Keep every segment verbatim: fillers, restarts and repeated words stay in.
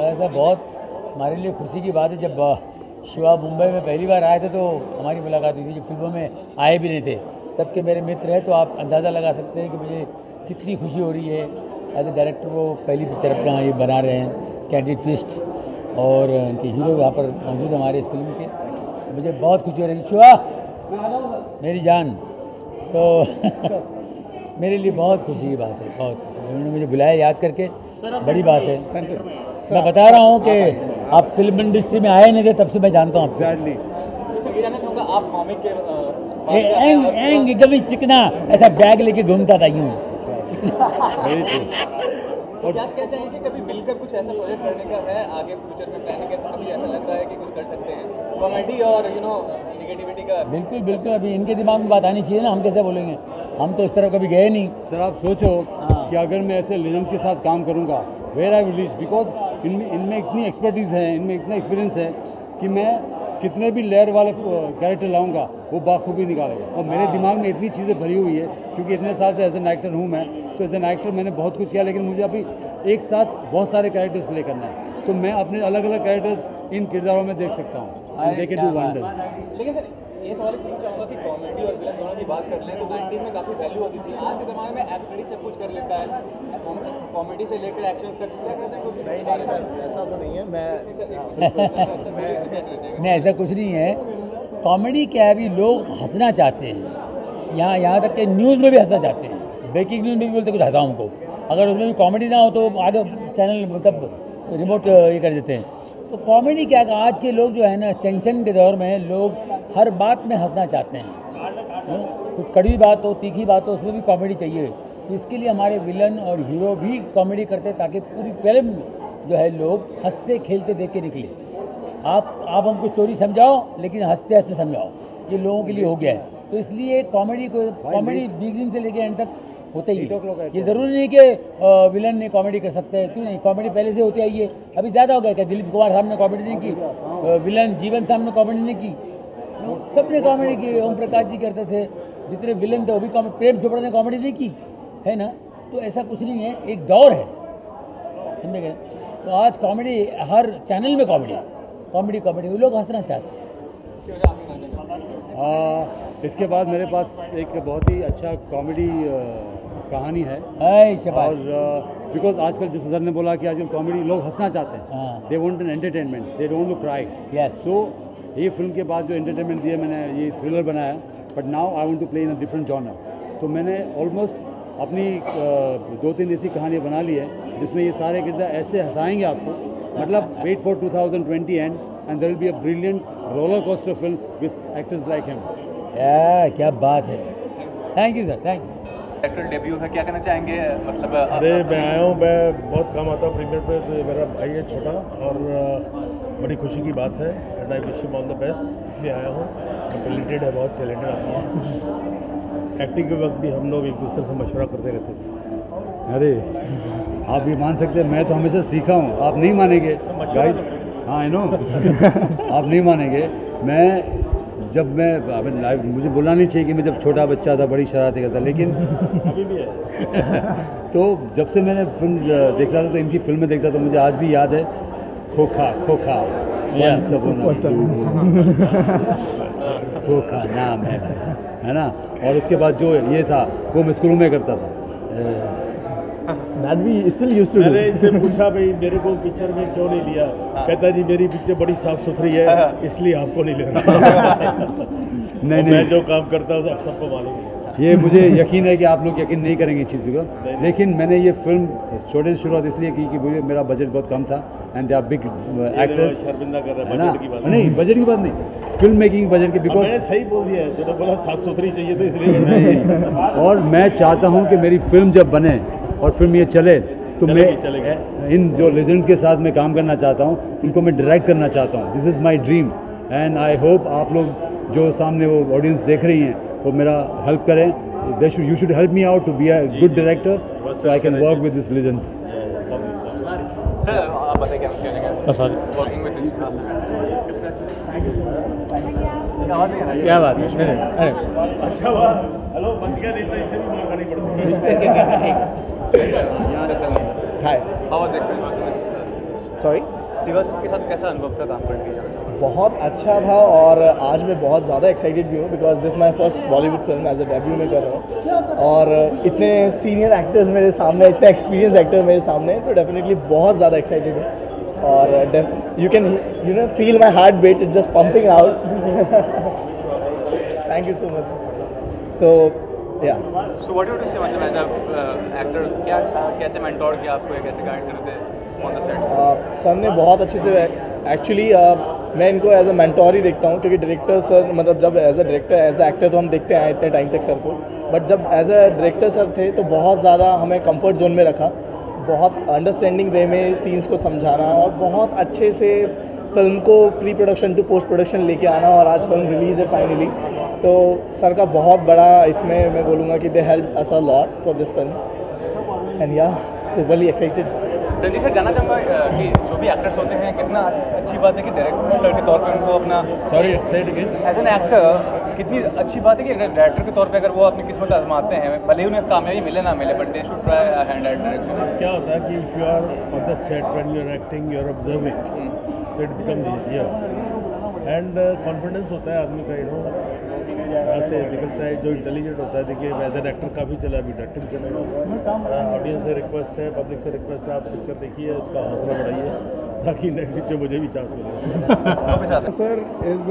ऐसा बहुत हमारे लिए खुशी की बात है। जब शिवा मुंबई में पहली बार आए थे तो हमारी मुलाकात हुई थी, जब फिल्मों में आए भी नहीं थे, तब के मेरे मित्र हैं। तो आप अंदाज़ा लगा सकते हैं कि मुझे कितनी खुशी हो रही है एज ए डायरेक्टर। वो पहली पिक्चर अपना ये बना रहे हैं कैंडी ट्विस्ट, और उनके हीरो यहाँ पर मौजूद हमारे इस फिल्म के। मुझे बहुत खुशी हो रही है। शिवा मेरी जान, तो मेरे लिए बहुत खुशी की बात है, बहुत खुशी। उन्होंने मुझे बुलाया याद करके, बड़ी बात है। मैं बता रहा हूँ कि आप फिल्म इंडस्ट्री में आए नहीं थे, तब से मैं जानता हूँ आपसे। आप कॉमिक के एंग एंग एकदम ही चिकना, ऐसा बैग लेके घूमता था यूँ चिकना। और क्या क्या चाहिए कि कभी मिलकर कुछ ऐसा प्रोजेक्ट करने का है आगे फ्यूचर में प्लानिंग है, तो अभी ऐसा लग रहा है कि कुछ कर सकते हैं कॉमेडी और यू नो निगेटिविटी का? बिल्कुल बिल्कुल, अभी इनके दिमाग में बात आनी चाहिए ना, हम कैसे बोलेंगे, हम तो इस तरह कभी गए नहीं। सर आप सोचो कि अगर मैं ऐसे लेजेंड्स के साथ काम करूंगा, where I will reach, because इनमें इनमें इतनी एक्सपर्टीज़ है, इनमें इतना एक्सपीरियंस है कि मैं कितने भी लेयर वाले कैरेक्टर लाऊंगा वो बाखूबी निकालेगा। और मेरे दिमाग में इतनी चीज़ें भरी हुई है, क्योंकि इतने साल से एज एन एक्टर हूँ मैं, तो एज एन एक्टर मैंने बहुत कुछ किया, लेकिन मुझे अभी एक साथ बहुत सारे कैरेक्टर्स प्ले करना है। तो मैं अपने अलग अलग कैरेक्टर्स इन किरदारों में देख सकता हूँ, दे कैन डू वंडर्स। लेकिन सर ये सवाल पूछना चाहूँगा कि कॉमेडी और विलन दोनों की बात कर लें तो नाइन्टीज़ में काफ़ी वैल्यू होती थी। आज के ज़माने में एक्टर ही सब कुछ कर लेता है, कॉमेडी से लेकर एक्शन तक। क्या कहते हैं कुछ? नहीं सर ऐसा तो नहीं है। मैं नहीं ऐसा कुछ नहीं है। कॉमेडी क्या है, अभी लोग हंसना चाहते हैं, यहाँ यहाँ तक कि न्यूज़ में भी हंसना चाहते हैं। ब्रेकिंग न्यूज़ में भी बोलते कुछ हंसाओ हमको, अगर उसमें भी कॉमेडी ना हो तो आगे चैनल मतलब रिमोट ये कर देते हैं। तो कॉमेडी क्या है, आज के लोग जो है ना, टेंशन के दौर में लोग हर बात में हंसना चाहते हैं। कुछ कड़वी बात हो, तीखी बात हो, उसमें भी कॉमेडी चाहिए। तो इसके लिए हमारे विलन और हीरो भी कॉमेडी करते हैं, ताकि पूरी फिल्म जो है लोग हंसते खेलते देख के निकले। आप आप हमको स्टोरी समझाओ, लेकिन हंसते हंसते समझाओ, ये लोगों के लिए हो गया है। तो इसलिए कॉमेडी को कॉमेडी बिगिनिंग से लेकर एंड तक होता ही है। ये ज़रूरी नहीं कि विलन ने कॉमेडी कर सकते हैं, क्यों नहीं, कॉमेडी पहले से होती आई है। अभी ज़्यादा हो गया क्या, दिलीप कुमार साहब ने कॉमेडी नहीं की, विलन जीवन साहब ने कॉमेडी नहीं की, सब ने कॉमेडी की। ओम प्रकाश जी करते थे, जितने विलन थे वो भी कॉमेडी, प्रेम चोपड़ा ने कॉमेडी नहीं की है ना। तो ऐसा कुछ नहीं है, एक दौर है, समझे गए। तो आज कॉमेडी हर चैनल में कॉमेडी कॉमेडी कॉमेडी लोग हंसना चाहते हैं। इसके बाद मेरे पास एक बहुत ही अच्छा कॉमेडी कहानी है। और बिकॉज आजकल जैसे सर ने बोला कि आजकल कॉमेडी लोग हंसना चाहते हैं, they want an entertainment, they don't to cry. Yes, so ये फिल्म के बाद जो एंटरटेनमेंट दिया, मैंने ये थ्रिलर बनाया, but now I want to play in a different genre. तो मैंने ऑलमोस्ट अपनी दो तीन ऐसी कहानियाँ बना ली है जिसमें ये सारे किरदार ऐसे हंसाएंगे आपको, मतलब wait for two thousand twenty and and there will be a brilliant roller coaster film with actors like him. या क्या बात है, thank you sir, thank you. Actor debut है, क्या कहना चाहेंगे? मतलब अरे मैं आया हूँ, मैं बहुत कम आता हूँ प्रीमियर पे, तो मेरा भाई है छोटा, और बड़ी खुशी की बात है, and I wish him all the best, इसलिए आया हूँ। टैलेंटेड है, बहुत टैलेंटेड आदमी है। एक्टिंग के वक्त भी हम लोग एक दूसरे से मशवरा करते रहते थे। अरे आप ये मान सकते हैं, मैं तो हमेशा सीखा हूँ, आप नहीं मानेंगे गाइस। हाँ आई नो आप नहीं मानेंगे। मैं जब मैं मुझे बोलना नहीं चाहिए कि मैं जब छोटा बच्चा था बड़ी शरारतें करता, लेकिन अभी भी है। तो जब से मैंने फिल्म देख रहा था, तो इनकी फिल्में देखता था, मुझे आज भी याद है खोखा खोखा खोखा नाम है है ना। और उसके बाद जो ये था वो मैं स्कूलों में करता था। That we still used to do. मैंने इनसे पूछा भाई मेरे को पिक्चर में क्यों नहीं लिया, कहता जी मेरी पिक्चर बड़ी साफ सुथरी है इसलिए आपको नहीं ले रहा। नहीं नहीं, मैं जो काम करता हूँ सब सबको मालूम है। ये मुझे यकीन है कि आप लोग यकीन नहीं करेंगे इस चीज़ को, लेकिन मैंने ये फिल्म छोटे से शुरुआत इसलिए की कि मुझे मेरा बजट बहुत कम था, and they are big actors. शर्मिंदा कर रहा है ना, बजट की बात नहीं बजट की बात नहीं, फिल्म मेकिंग बजट की। बिकॉज मैंने सही बोल दिया है, जो बोला साफ सुथरी चाहिए तो इसलिए नहीं। और मैं चाहता हूँ कि मेरी फिल्म जब बने और फिल्म ये चले तो मैं इन जो लेजेंड्स के साथ मैं काम करना चाहता हूँ, उनको मैं डायरेक्ट करना चाहता हूँ। This is my dream, and I hope आप लोग जो सामने वो ऑडियंस देख रही हैं वो मेरा हेल्प करें। They should you should help me out to be a good director, so I can work with this legends. Sir आप बताइए क्या कहना सॉरी वर्किंग विद दिस। क्या बात है, अरे अच्छा बात, हेलो बच गया, नहीं तो इससे भी मार खानी पड़ती है। Hi. How was the experience? Sorry? Shiva के साथ कैसा अनुभव था काम करने का? बहुत अच्छा था और आज मैं बहुत ज़्यादा एक्साइटेड भी हूँ because this my first Bollywood film as a debut में कर रहा हूँ और इतने सीनियर एक्टर्स मेरे सामने, इतने एक्सपीरियंस एक्टर मेरे सामने, तो डेफिनेटली बहुत ज़्यादा एक्साइटेड हूँ और you can you know feel my heart beat is just pumping out. Thank you so much. So yeah so what you to से मतलब एज अ एक्टर क्या था, कैसे मेंटोर किया आपको, कैसे गाइड करते ऑन द सेट्स? सर ने बहुत अच्छे से एक्चुअली uh, मैं इनको एज अ मेंटोर ही देखता हूँ क्योंकि डायरेक्टर सर मतलब जब as a director as a actor तो हम देखते हैं इतने टाइम तक सर को, बट जब एज अ डायरेक्टर सर थे तो बहुत ज़्यादा हमें कंफर्ट जोन में रखा, बहुत अंडरस्टैंडिंग वे में सीन्स को समझाना और बहुत अच्छे से फिल्म को pre production to post production लेके आना और आज फिल्म रिलीज़ है फाइनली. तो सर का बहुत बड़ा इसमें मैं बोलूँगा कि they help us a lot for this film and yeah so very excited. Ranjit sir, जानना चाहूँगा कि जो भी एक्टर्स होते हैं कितना अच्छी बात है कि डायरेक्टर के तौर पे उनको अपना सॉरी से it again as an actor कितनी अच्छी बात है कि डायरेक्टर के तौर पे अगर वो अपनी किस्मत आजमाते हैं, भले ही उन्हें कामयाबी मिले ना मिले, but they should try hand at director. क्या होता है कि if you are on the set when you are acting you are observing तो it becomes easier and confidence होता है आदमी का, यू नो यहाँ से निकलता है जो इंटेलिजेंट होता है. देखिए एज एन एक्टर काफ़ी चला, अभी डायरेक्टर चलेगा. ऑडियंस से रिक्वेस्ट है, पब्लिक से रिक्वेस्ट है, आप पिक्चर देखिए, उसका हौसला बढ़ाइए ताकि नेक्स्ट पिक्चर मुझे भी चांस मिले. सर इज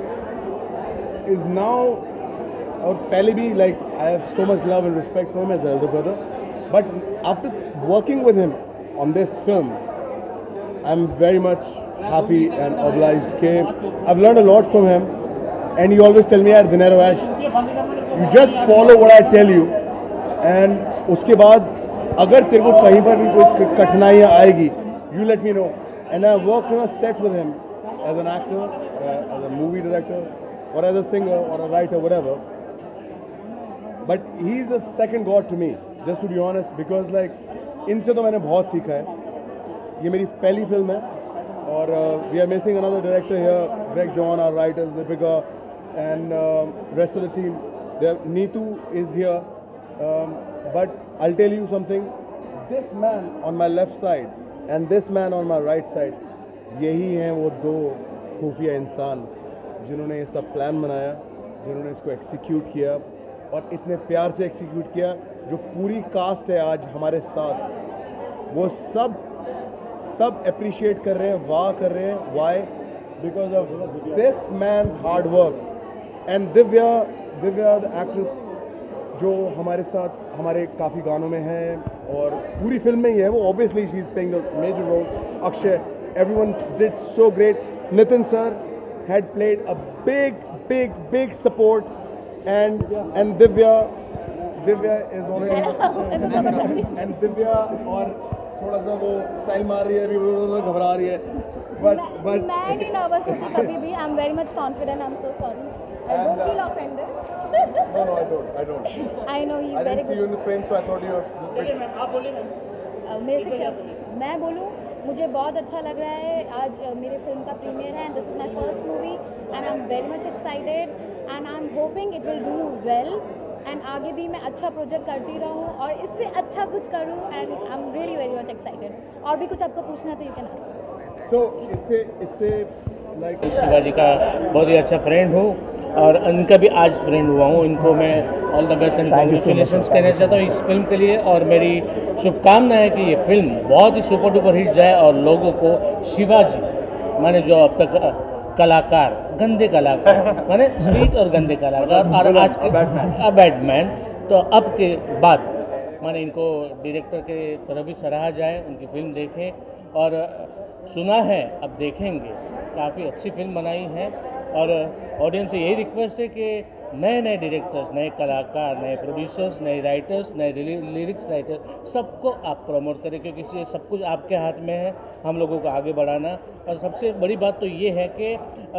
इज नाउ और पहले भी like I have so much love and respect for my elder brother, but after working with him on this film I am very much happy and obliged के I've learned a lot from him and he always tell me यार दिनेरो ऐश you just follow what I tell you and उसके बाद अगर तेरे को कहीं पर भी कोई कठिनाइयाँ आएगी you let me know. And I worked on a set with him as an actor, uh, as a movie director or as a singer or a writer, whatever, but he is a second god to me, just to be honest, because like इनसे तो मैंने बहुत सीखा है. ये मेरी पहली film है और we are missing another director here, Greg John, our writers, Deepika and rest of the team. Neetu is here, but I will tell you something, this man on my left side and this man on my right side, यही हैं वो दो खुफिया इंसान जिन्होंने ये सब plan बनाया, जिन्होंने इसको एक्सिक्यूट किया और इतने प्यार से एक्सिक्यूट किया. जो पूरी कास्ट है आज हमारे साथ, वो सब सब अप्रिशिएट कर रहे हैं, वाह कर रहे हैं. Why? Because of this man's hard work. And Divya Divya the actress जो हमारे साथ हमारे काफ़ी गानों में है और पूरी फिल्म में ही है, वो obviously she is playing a major role. Akshay, everyone did so great. Nitin sir had played a big big big support and and Divya Divya is already and Divya और थोड़ा सा वो स्टाइल मार रही है, अभी वो घबरा रही है, बट बट मैं नहीं नर्वस होती कभी भी. I am very much confident. I am so sorry. I don't feel offended. no no I don't I don't I know he I is very didn't see you in the frame so I thought you were good. मेरे से क्या मैं बोलूँ, मुझे बहुत अच्छा लग रहा है. आज uh, मेरे फिल्म का प्रीमियर है and this is my first movie and I am very much excited and I am hoping it will do well and आगे भी मैं अच्छा प्रोजेक्ट करती रहूँ और इससे अच्छा कुछ करूँ and I am really very much excited. और भी कुछ आपको पूछना है तो यू कैन आस्क. so इससे इससे लाइक शिवाजी का बहुत ही अच्छा फ्रेंड हूँ और इनका भी आज फ्रेंड हुआ हूँ. इनको मैं all the best and congratulation कहना चाहता हूँ इस फिल्म के लिए और मेरी शुभकामना है कि ये फिल्म बहुत ही सुपर डुपर हिट जाए और लोगों को शिवाजी माने जो अब तक कलाकार, गंदे कलाकार माने स्वीट और गंदे कलाकार और आज के बैटमैन, तो अब के बाद माने इनको डायरेक्टर के तरफ भी सराहा जाए, उनकी फिल्म देखें और सुना है अब देखेंगे. काफ़ी अच्छी फिल्म बनाई है और ऑडियंस से यही रिक्वेस्ट है कि नए नए डायरेक्टर्स, नए कलाकार, नए प्रोड्यूसर्स, नए राइटर्स, नए लिरिक्स राइटर, सबको आप प्रमोट करें क्योंकि ये सब कुछ आपके हाथ में है, हम लोगों को आगे बढ़ाना. और सबसे बड़ी बात तो ये है कि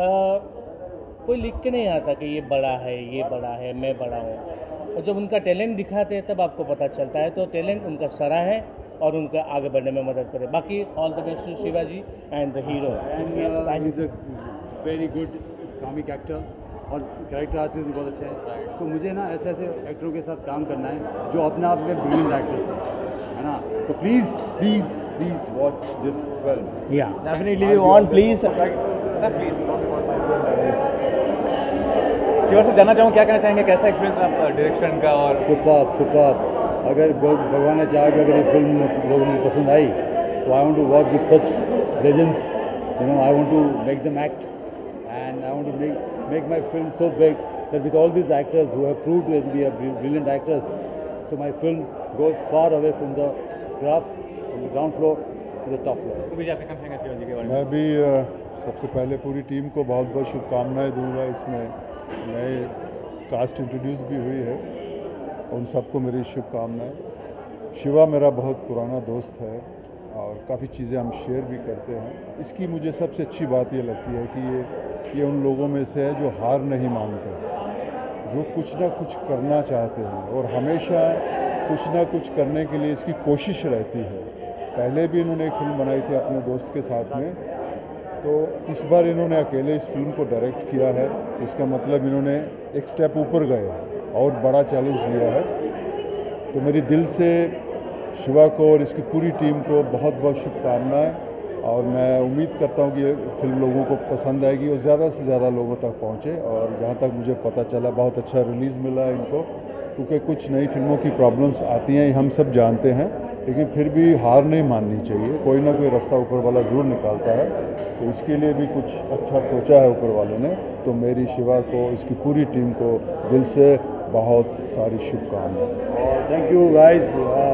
कोई लिख के नहीं आता कि ये बड़ा है, ये बड़ा है, मैं बड़ा हूँ. और जब उनका टैलेंट दिखाते हैं तब आपको पता चलता है. तो टैलेंट उनका सरा है और उनका आगे बढ़ने में मदद करे. बाकी all the best to Shivaji and the hero. And is a very good comic actor और कैरेक्टर आर्टिस्ट भी बहुत अच्छा है. तो मुझे ना ऐसे ऐसे एक्टरों के साथ काम करना है जो अपने आप में ब्रिलियंट एक्टर्स हैं. है ना? तो please please please watch this film. Yeah definitely we want please sir please Shiva sir जानना चाहूँ क्या कहना चाहेंगे, कैसा एक्सपीरियंस रहा डायरेक्शन का? और सुपर सुपर अगर भग- भगवान ने चाहा कि अगर ये फिल्म लोगों को पसंद आई तो I want to work with such legends, you know, I want to make them act and I want to make make my film so big that with all these actors who have proved to be a brilliant actors, so my film goes far away from the graph, from the ground floor to the top floor. मुझे आपके कहना चाहेंगे शिवा जी के बारे में? मैं भी अ, सबसे पहले पूरी टीम को बहुत बहुत शुभकामनाएं दूंगा। इसमें नए कास्ट इंट्रोड्यूस भी हुई है, उन सबको मेरी शुभकामनाएं। शिवा मेरा बहुत पुराना दोस्त है और काफ़ी चीज़ें हम शेयर भी करते हैं। इसकी मुझे सबसे अच्छी बात ये लगती है कि ये ये उन लोगों में से है जो हार नहीं मानते, जो कुछ ना कुछ करना चाहते हैं और हमेशा कुछ ना कुछ करने के लिए इसकी कोशिश रहती है। पहले भी इन्होंने एक फिल्म बनाई थी अपने दोस्त के साथ में, तो इस बार इन्होंने अकेले इस फिल्म को डायरेक्ट किया है, इसका मतलब इन्होंने एक स्टेप ऊपर गए और बड़ा चैलेंज लिया है। तो मेरी दिल से शिवा को और इसकी पूरी टीम को बहुत बहुत शुभकामनाएं और मैं उम्मीद करता हूं कि ये फिल्म लोगों को पसंद आएगी और ज़्यादा से ज़्यादा लोगों तक पहुंचे। और जहां तक मुझे पता चला बहुत अच्छा रिलीज़ मिला है इनको, क्योंकि कुछ नई फिल्मों की प्रॉब्लम्स आती हैं, हम सब जानते हैं, लेकिन फिर भी हार नहीं माननी चाहिए। कोई ना कोई रास्ता ऊपर वाला ज़रूर निकालता है, तो इसके लिए भी कुछ अच्छा सोचा है ऊपर वाले ने। तो मेरी शिवा को, इसकी पूरी टीम को दिल से बहुत सारी शुभकामनाएं। Thank you guys.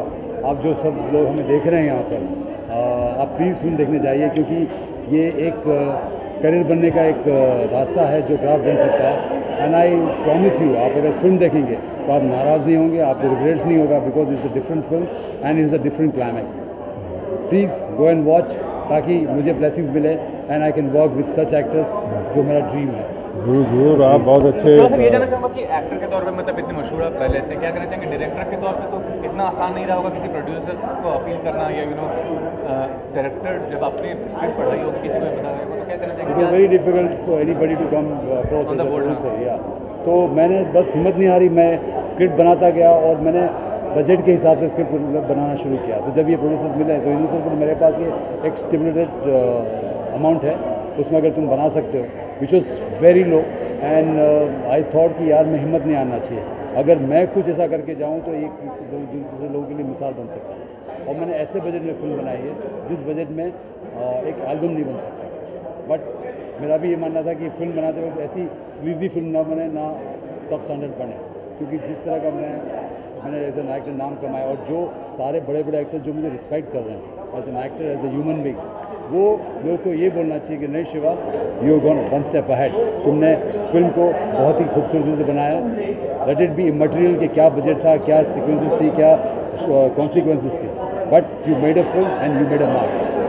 आप जो सब लोग हमें देख रहे हैं यहाँ पर, आप प्लीज़ फिल्म देखने जाइए, क्योंकि ये एक करियर बनने का एक रास्ता है जो ग्राफ बन सकता है। एंड आई प्रॉमिस यू, आप अगर फिल्म देखेंगे तो आप नाराज़ नहीं होंगे, आपको रिग्रेट्स नहीं होगा, because it's a different film and it's a different climax. Please go and watch, ताकि मुझे ब्लेसिंग्स मिले and I can work with such actors, जो मेरा ड्रीम है। ज़रूर ज़रूर, आप बहुत अच्छे। शिवा सर ये जानना चाहूँगा कि एक्टर के तौर पे मतलब इतने मशहूर आप पहले से, क्या कहना चाहेंगे डायरेक्टर के तौर पे? तो इतना आसान नहीं रहा होगा किसी प्रोड्यूसर को अपील करना, या यू नो डायरेक्टर जब आपने स्क्रिप्ट पढ़ाई होगी किसी को बता रहे हो, तो क्या कहना इट इज़ चाहेंगे? Very difficult for anybody to come across as a producer, या तो मैंने बस हिम्मत नहीं हारी, मैं स्क्रिप्ट बनाता गया और मैंने बजट के हिसाब से स्क्रिप्ट बनाना शुरू किया। तो जब ये प्रोड्यूसर्स मिले तो इन्होंने सर मेरे पास ये एक स्टिमुलेटेड अमाउंट है, उसमें अगर तुम बना सकते हो, which was very low, and I thought कि यार मैं हिम्मत नहीं आना चाहिए, अगर मैं कुछ ऐसा करके जाऊँ तो एक दूसरे लोगों के लिए मिसाल बन सकता है। और मैंने ऐसे बजट में फिल्म बनाई है जिस बजट में uh, एक एल्बम नहीं बन सकता। बट मेरा भी ये मानना था कि फिल्म बनाते वक्त ऐसी स्लीजी फिल्म ना बने, ना सब स्टैंडर्ड बने, क्योंकि जिस तरह का मैं मैंने एज एन एक्टर नाम कमाया और जो सारे बड़े बड़े एक्टर जो मुझे रिस्पेक्ट कर रहे हैं as an actor, as a human being, वो लोग को ये बोलना चाहिए कि नहीं Shiva, you gone one step ahead, तुमने फिल्म को बहुत ही खूबसूरती से बनाया। लेट इट बी इमटेरियल कि क्या बजट था, क्या सीक्वेंसेस थी, क्या कॉन्सिक्वेंसेस थी, but you made a film and you made a mark.